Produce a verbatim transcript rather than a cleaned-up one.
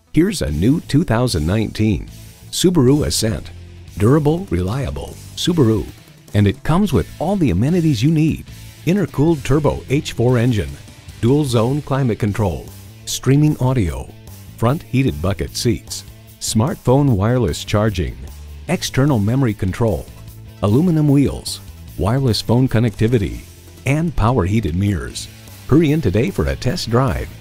Here's a new two thousand nineteen Subaru Ascent. Durable, reliable, Subaru. And it comes with all the amenities you need. Intercooled turbo H four engine, dual zone climate control, streaming audio, front heated bucket seats, smartphone wireless charging, external memory control, aluminum wheels, wireless phone connectivity, and power heated mirrors. Hurry in today for a test drive.